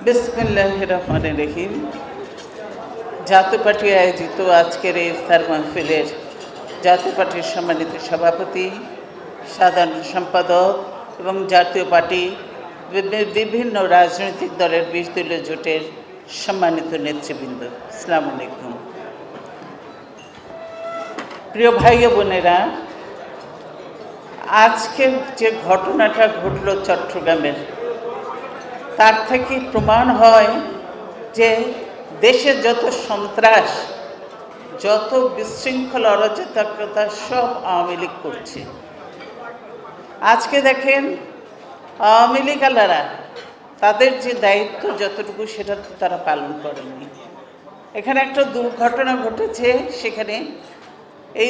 বিসমিল্লাহির রহমানির রহিম। জাতীয় পার্টি আয়োজিত আজকের এই ইফতার মাহফিলের জাতীয় পার্টির সম্মানিত সভাপতি, সাধারণ সম্পাদক এবং জাতীয় পার্টি বিভিন্ন রাজনৈতিক দলের 20 দলীয় জোটের সম্মানিত নেতৃবৃন্দ, আসসালামু আলাইকুম। প্রিয় ভাই ও বোনেরা, আজকে যে ঘটনাটা ঘটল চট্টগ্রামের, তার থেকে প্রমাণ হয় যে দেশে যত সন্ত্রাস, যত বিশৃঙ্খল অরাজকতা সব আওয়ামী লীগ করছে। আজকে দেখেন, আওয়ামী লীগালারা তাদের যে দায়িত্ব যতটুকু সেটা তো তারা পালন করেনি। এখানে একটা দুর্ঘটনা ঘটেছে, সেখানে এই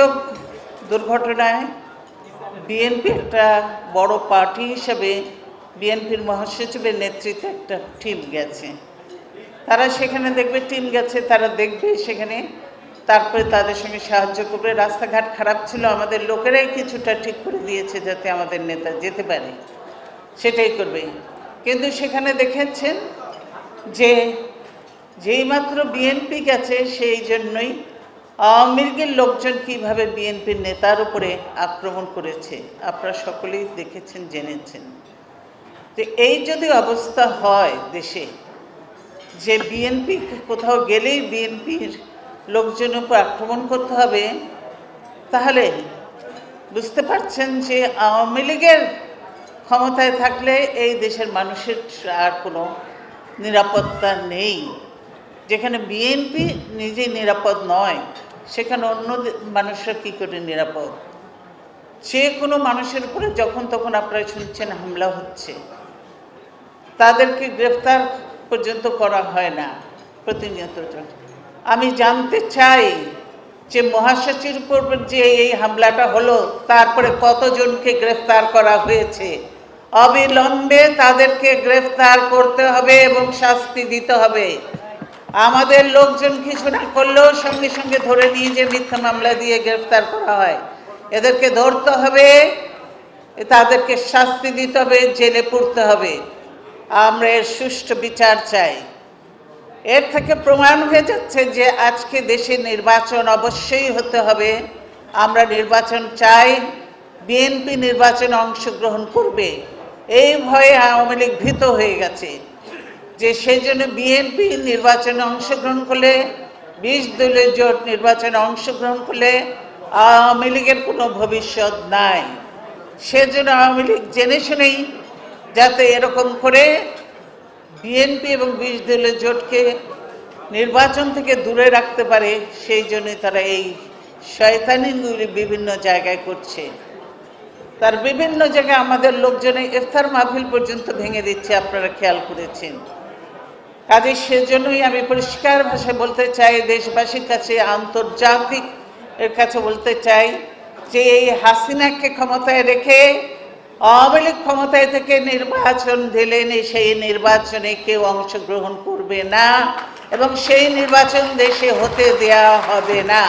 দুর্ঘটনায় বিএনপি একটা বড় পার্টি হিসেবে বিএনপির মহাসচিবের নেতৃত্বে একটা টিম গেছে। তারা সেখানে দেখবে, টিম গেছে, তারা দেখবে সেখানে, তারপরে তাদের সঙ্গে সাহায্য করবে। রাস্তাঘাট খারাপ ছিল, আমাদের লোকেরাই কিছুটা ঠিক করে দিয়েছে যাতে আমাদের নেতা যেতে পারে, সেটাই করবে। কিন্তু সেখানে দেখেছেন যে যেইমাত্র বিএনপি গেছে, সেই জন্যই আওয়ামী লীগের লোকজন কীভাবে বিএনপির নেতার উপরে আক্রমণ করেছে আপনারা সকলেই দেখেছেন, জেনেছেন। তো এই যদি অবস্থা হয় দেশে, যে বিএনপি কোথাও গেলেই বিএনপির লোকজনের উপর আক্রমণ করতে হবে, তাহলে বুঝতে পারছেন যে আওয়ামী লীগের ক্ষমতায় থাকলে এই দেশের মানুষের আর কোনো নিরাপত্তা নেই। যেখানে বিএনপি নিজেই নিরাপদ নয়, সেখানে অন্য মানুষরা কী করে নিরাপদ? যে কোনো মানুষের উপরে যখন তখন আপনারা শুনছেন হামলা হচ্ছে, তাদেরকে গ্রেফতার পর্যন্ত করা হয় না প্রতিনিয়ত। আমি জানতে চাই যে মহাসচিবের উপর যে এই হামলাটা হলো, তারপরে কতজনকে গ্রেফতার করা হয়েছে? অবিলম্বে তাদেরকে গ্রেফতার করতে হবে এবং শাস্তি দিতে হবে। আমাদের লোকজন কিছু না করলেও সঙ্গে সঙ্গে ধরে নিয়ে যে মিথ্যা মামলা দিয়ে গ্রেফতার করা হয়, এদেরকে ধরতে হবে, তাদেরকে শাস্তি দিতে হবে, জেলে পুরতে হবে। আমরা এর সুষ্ঠু বিচার চাই। এর থেকে প্রমাণ হয়ে যাচ্ছে যে আজকে দেশে নির্বাচন অবশ্যই হতে হবে। আমরা নির্বাচন চাই, বিএনপি নির্বাচনে অংশগ্রহণ করবে, এই ভয়ে আওয়ামী লীগ ভীত হয়ে গেছে। যে সেই জন্য বিএনপি নির্বাচনে অংশগ্রহণ করলে, 20 দলীয় জোট নির্বাচনে অংশগ্রহণ করলে আওয়ামী লীগের কোনো ভবিষ্যৎ নাই। সেজন্য আওয়ামী লীগ জেনে শুনেই যাতে এরকম করে বিএনপি এবং 20 দলীয় জোটকে নির্বাচন থেকে দূরে রাখতে পারে, সেই জন্যই তারা এই শয়তানিগুলি বিভিন্ন জায়গায় করছে। তার বিভিন্ন জায়গায় আমাদের লোকজনে ইফতার মাহফিল পর্যন্ত ভেঙে দিচ্ছে, আপনারা খেয়াল করেছেন। কাজে সেজন্যই আমি পরিষ্কার ভাষায় বলতে চাই, দেশবাসীর কাছে, আন্তর্জাতিক এর কাছে বলতে চাই যে এই হাসিনাকে ক্ষমতায় রেখে আওয়ামী লীগ ক্ষমতায় থেকে নির্বাচন দিলেন, সেই নির্বাচনে কেউ অংশগ্রহণ করবে না এবং সেই নির্বাচন দেশে হতে দেয়া হবে না।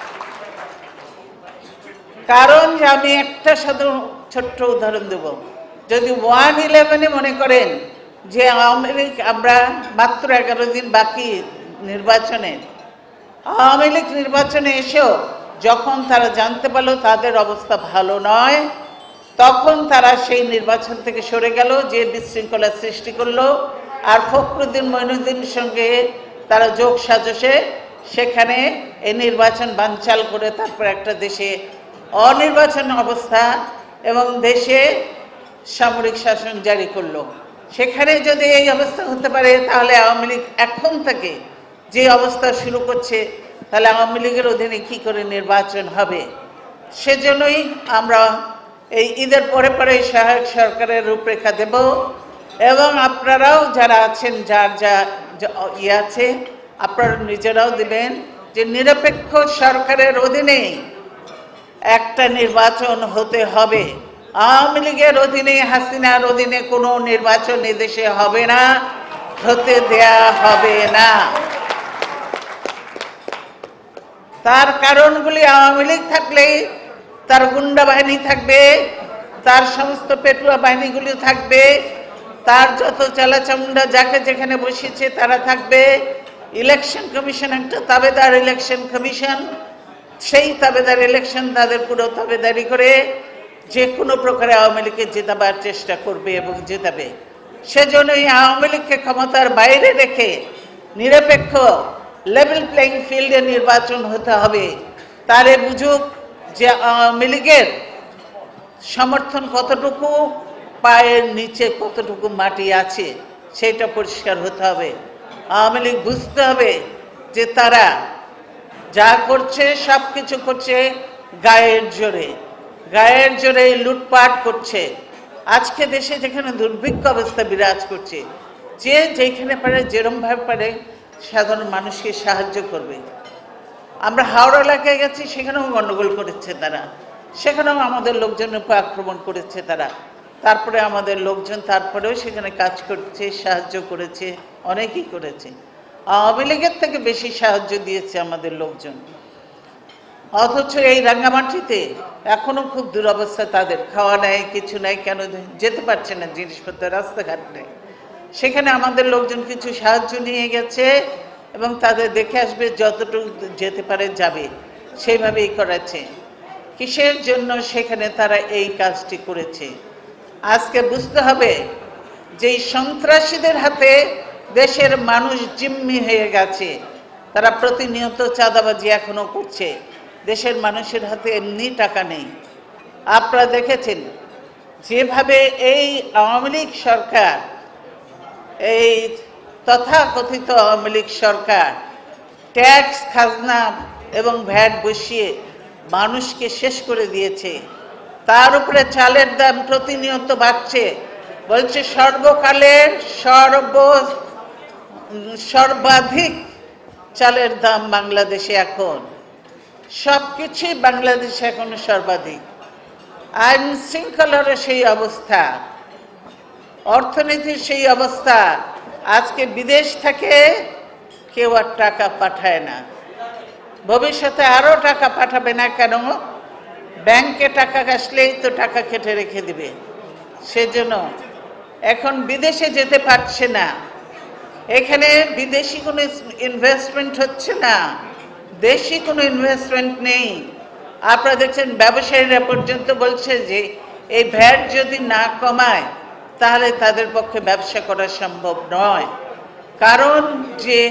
কারণ আমি একটা ছোট্ট উদাহরণ দেব। যদি 1/11 মনে করেন যে আওয়ামী লীগ, আমরা মাত্র 11 দিন বাকি নির্বাচনের, আওয়ামী লীগ নির্বাচনে এসেও যখন তারা জানতে পারলো তাদের অবস্থা ভালো নয়, তখন তারা সেই নির্বাচন থেকে সরে গেল, যে বিশৃঙ্খলা সৃষ্টি করলো। আর ফখরুদ্দিন মঈনুদ্দিনের সঙ্গে তারা যোগ সাজসে সেখানে এই নির্বাচন বানচাল করে তারপর একটা দেশে অনির্বাচন অবস্থা এবং দেশে সামরিক শাসন জারি করলো। সেখানে যদি এই অবস্থা হতে পারে, তাহলে আওয়ামী লীগ এখন থেকে যে অবস্থা শুরু করছে, তাহলে আওয়ামী লীগের অধীনে কী করে নির্বাচন হবে? সেজন্যই আমরা এই ঈদের পরে পরে সহায়ক সরকারের রূপরেখা দেব এবং আপনারাও যারা আছেন, যার যা ইয়ে আছে, আপনারা নিজেরাও দেবেন যে নিরপেক্ষ সরকারের অধীনে একটা নির্বাচন হতে হবে। আওয়ামী লীগের অধীনে, হাসিনার অধীনে কোনো নির্বাচন এদেশে হবে না, হতে দেয়া হবে না। তার কারণগুলি, আওয়ামী লীগ থাকলে তার গুন্ডা বাহিনী থাকবে, তার সমস্ত পেটুয়া বাহিনীগুলি থাকবে, তার যত চালাচামুন্ডা যাকে যেখানে বসেছে তারা থাকবে। ইলেকশন কমিশন একটা তাবেদার ইলেকশন কমিশন, সেই তাবেদার ইলেকশন তাদের পুরো তাবেদারি করে যে কোনো প্রকারে আওয়ামী লীগকে জেতাবার চেষ্টা করবে এবং জেতাবে। সেজন্যই আওয়ামী লীগকে ক্ষমতার বাইরে রেখে নিরপেক্ষ লেভেল প্লেইং ফিল্ডে নির্বাচন হতে হবে। তারে বুঝুক যে আওয়ামী লীগের সমর্থন কতটুকু, পায়ের নিচে কতটুকু মাটি আছে সেটা পরিষ্কার হতে হবে। আওয়ামী লীগ বুঝতে হবে যে তারা যা করছে সব কিছু করছে গায়ের জোরে লুটপাট করছে। আজকে দেশে যেখানে দুর্ভিক্ষ অবস্থা বিরাজ করছে, যে যেখানে পারে যেরমভাবে পারে সাধারণ মানুষকে সাহায্য করবে। আমরা হাওড়া এলাকায় গেছি, সেখানেও গণ্ডগোল করেছে তারা, সেখানেও আমাদের লোকজনের উপর আক্রমণ করেছে তারা। তারপরে আমাদের লোকজন তারপরেও সেখানে কাজ করছে, সাহায্য করেছে, অনেকেই করেছে। আওয়ামী লীগের থেকে বেশি সাহায্য দিয়েছে আমাদের লোকজন। অথচ এই রাঙ্গামাটিতে এখনো খুব দুরবস্থা, তাদের খাওয়া নেই, কিছু নেই, কেন যেতে পারছে না, জিনিসপত্র রাস্তাঘাট নেই। সেখানে আমাদের লোকজন কিছু সাহায্য নিয়ে গেছে এবং তাদের দেখে আসবে, যতটুকু যেতে পারে যাবে, সেইভাবেই করেছে। কিসের জন্য সেখানে তারা এই কাজটি করেছে? আজকে বুঝতে হবে যে এই সন্ত্রাসীদের হাতে দেশের মানুষ জিম্মি হয়ে গেছে। তারা প্রতিনিয়ত চাঁদাবাজি এখনো করছে। দেশের মানুষের হাতে এমনি টাকা নেই। আপনারা দেখেছেন যেভাবে এই আওয়ামী লীগ সরকার, এই তথাকথিত আওয়ামী লীগ সরকার ট্যাক্স, খাজনা এবং ভ্যাট বসিয়ে মানুষকে শেষ করে দিয়েছে। তার উপরে চালের দাম প্রতিনিয়ত বাড়ছে। বলছে সর্বকালের সর্বাধিক চালের দাম বাংলাদেশে এখন। সব কিছুই বাংলাদেশে এখন সর্বাধিক। আইন শৃঙ্খলারও সেই অবস্থা, অর্থনীতির সেই অবস্থা। আজকে বিদেশ থেকে কেউ আর টাকা পাঠায় না, ভবিষ্যতে আরো টাকা পাঠাবে না। কেন? ব্যাংকে টাকা আসলেই তো টাকা কেটে রেখে দিবে। সেজন্য এখন বিদেশে যেতে পারছে না। এখানে বিদেশি কোনো ইনভেস্টমেন্ট হচ্ছে না, দেশি কোনো ইনভেস্টমেন্ট নেই। আপনারা দেখছেন ব্যবসায়ীরা পর্যন্ত বলছে যে এই ভ্যাট যদি না কমায় তাহলে তাদের পক্ষে ব্যবসা করা সম্ভব নয়। কারণ যে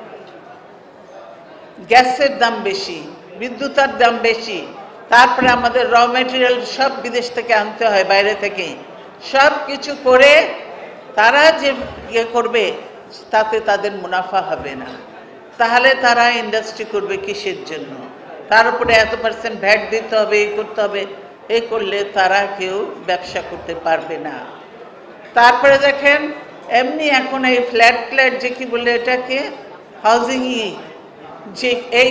গ্যাসের দাম বেশি, বিদ্যুতের দাম বেশি, তারপরে আমাদের র মেটেরিয়াল সব বিদেশ থেকে আনতে হয়, বাইরে থেকে। সব কিছু করে তারা যে ইয়ে করবে তাতে তাদের মুনাফা হবে না। তাহলে তারা ইন্ডাস্ট্রি করবে কিসের জন্য? তার উপরে এত % ভ্যাট দিতে হবে, এই করতে হবে। এই করলে তারা কেউ ব্যবসা করতে পারবে না। তারপরে দেখেন এমনি এখন এই ফ্ল্যাট যে কি বলে এটাকে হাউজিং, যে এই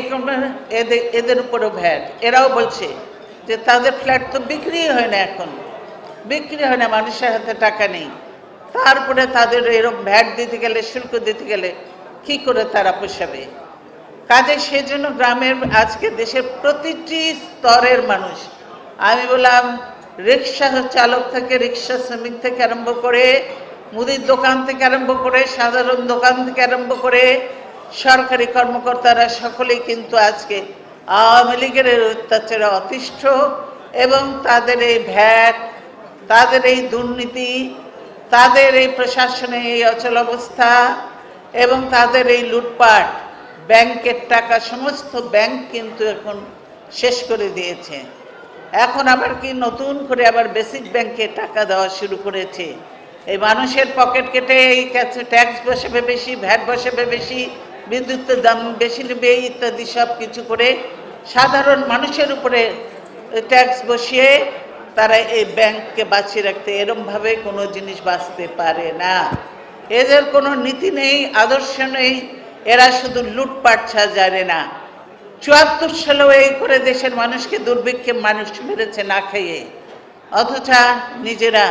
এদের উপরও ভ্যাট। এরাও বলছে যে তাদের ফ্ল্যাট তো বিক্রি হয় না, এখন বিক্রি হয় না, মানুষের হাতে টাকা নেই। তারপরে তাদের এরকম ভ্যাট দিতে গেলে, শুল্ক দিতে গেলে কি করে তারা পোষাবে? কাজে সেজন্য গ্রামের, আজকে দেশের প্রতিটি স্তরের মানুষ, আমি বললাম রিক্সা চালক থেকে, রিক্সা শ্রমিক থেকে আরম্ভ করে, মুদির দোকান থেকে আরম্ভ করে, সাধারণ দোকান থেকে আরম্ভ করে সরকারি কর্মকর্তারা সকলেই কিন্তু আজকে আওয়ামী লীগের অত্যাচারে অতিষ্ঠ। এবং তাদের এই ভ্যাট, তাদের এই দুর্নীতি, তাদের এই প্রশাসনে এই অচল অবস্থা এবং তাদের এই লুটপাট, ব্যাংকের টাকা, সমস্ত ব্যাংক কিন্তু এখন শেষ করে দিয়েছে। এখন আবার কি নতুন করে আবার বেসিক ব্যাংকে টাকা দেওয়া শুরু করেছে। এই মানুষের পকেট কেটে এই ট্যাক্স বসাবে বেশি, ভ্যাট বসাবে বেশি, বিদ্যুতের দাম বেশি নেবে, ইত্যাদি সব কিছু করে সাধারণ মানুষের উপরে ট্যাক্স বসিয়ে তারা এই ব্যাংককে বাঁচিয়ে রাখতে, এরমভাবে কোনো জিনিস বাঁচতে পারে না। এদের কোনো নীতি নেই, আদর্শ নেই। এরা শুধু লুটপাট ছাড়া জানে না। ৭৪ সালেও এই করে দেশের মানুষকে দুর্ভিক্ষে মানুষ মেরেছে না খেয়ে, অথচ নিজেরা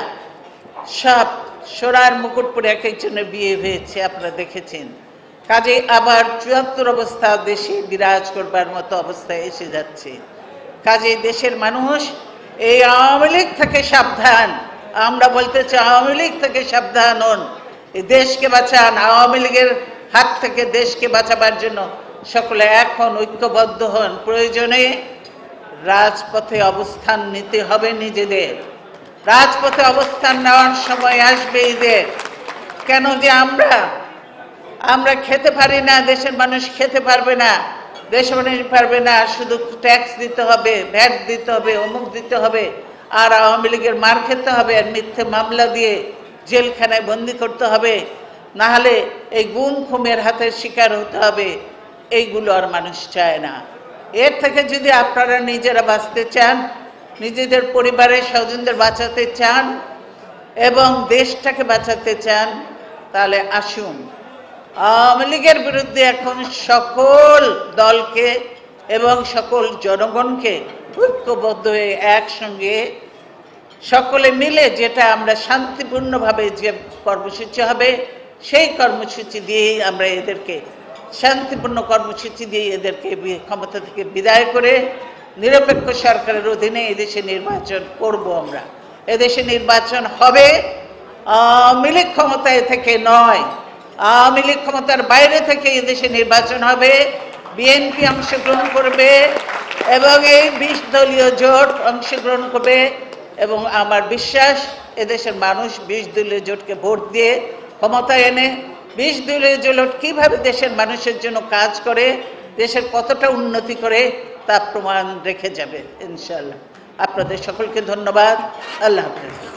সব সোনার মুকুট পরে এক একজনের বিয়ে হয়েছে, আপনারা দেখেছেন। কাজে আবার ৭৪ অবস্থা দেশে বিরাজ করবার মতো অবস্থায় এসে যাচ্ছে। কাজে দেশের মানুষ এই আওয়ামী লীগ থেকে সাবধান। আমরা বলতে চাই আওয়ামী লীগ থেকে সাবধান হন, এই দেশকে বাঁচান। আওয়ামী লীগের হাত থেকে দেশকে বাঁচাবার জন্য সকলে এখন ঐক্যবদ্ধ হন। প্রয়োজনে রাজপথে অবস্থান নিতে হবে নিজেদের। রাজপথে অবস্থান নেওয়ার সময় আসবে ঈদের। কেন যে আমরা খেতে পারি না, দেশের মানুষ খেতে পারবে না, দেশের মানুষ পারবে না, শুধু ট্যাক্স দিতে হবে, ভ্যাট দিতে হবে, অমুক দিতে হবে, আর আওয়ামী লীগের মার খেতে হবে, আর মিথ্যে মামলা দিয়ে জেলখানায় বন্দি করতে হবে, না হলে এই গুম খুমের হাতের শিকার হতে হবে। এইগুলো আর মানুষ চায় না। এর থেকে যদি আপনারা নিজেরা বাঁচতে চান, নিজেদের পরিবারের স্বজনদের বাঁচাতে চান এবং দেশটাকে বাঁচাতে চান, তাহলে আসুন আওয়ামী লীগের বিরুদ্ধে এখন সকল দলকে এবং সকল জনগণকে ঐক্যবদ্ধ হয়ে একসঙ্গে সকলে মিলে যেটা আমরা শান্তিপূর্ণভাবে যে কর্মসূচি হবে সেই কর্মসূচি দিয়েই আমরা এদেরকে শান্তিপূর্ণ কর্মসূচি দিয়ে এদেরকে ক্ষমতা থেকে বিদায় করে নিরপেক্ষ সরকারের অধীনে এদেশে নির্বাচন করব। আমরা এদেশে নির্বাচন হবে, আওয়ামী লীগ ক্ষমতায় থেকে নয়, আওয়ামী লীগ ক্ষমতার বাইরে থেকে এদেশে নির্বাচন হবে। বিএনপি অংশগ্রহণ করবে এবং এই 20 দলীয় জোট অংশগ্রহণ করবে এবং আমার বিশ্বাস এদেশের মানুষ 20 দলীয় জোটকে ভোট দিয়ে ক্ষমতায় এনে 20 দলীয় জোট কিভাবে দেশের মানুষের জন্য কাজ করে, দেশের কতটা উন্নতি করে তা প্রমাণ রেখে যাবে ইনশাআল্লাহ। আপনাদের সকলকে ধন্যবাদ। আল্লাহ হাফেজ।